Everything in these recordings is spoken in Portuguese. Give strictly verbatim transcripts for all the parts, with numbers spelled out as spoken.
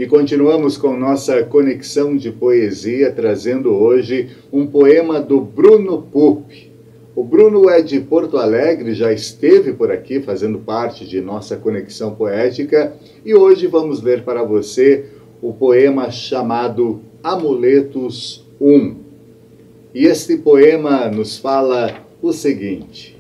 E continuamos com nossa conexão de poesia, trazendo hoje um poema do Bruno Pupp. O Bruno é de Porto Alegre, já esteve por aqui fazendo parte de nossa conexão poética e hoje vamos ler para você o poema chamado Amuletos um. E este poema nos fala o seguinte: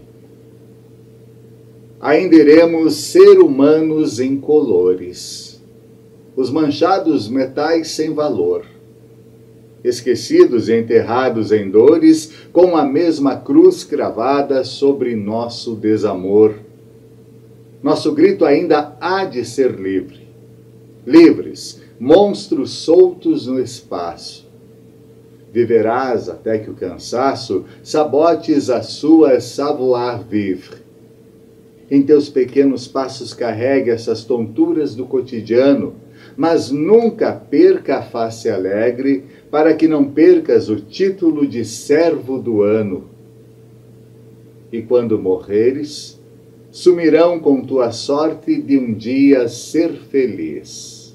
ainda iremos ser humanos incolores, os manchados metais sem valor, esquecidos e enterrados em dores, com a mesma cruz cravada sobre nosso desamor. Nosso grito ainda há de ser livre, livres, monstros soltos no espaço. Viverás até que o cansaço sabotes a sua savoir-vivre. Em teus pequenos passos carregue essas tonturas do cotidiano, mas nunca perca a face alegre, para que não percas o título de servo do ano. E quando morreres, sumirão com tua sorte de um dia ser feliz.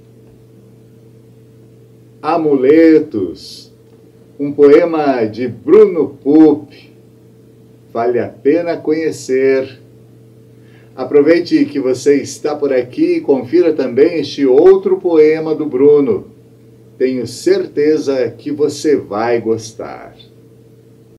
Amuletos, um poema de Bruno Pupp. Vale a pena conhecer. Aproveite que você está por aqui e confira também este outro poema do Bruno. Tenho certeza que você vai gostar.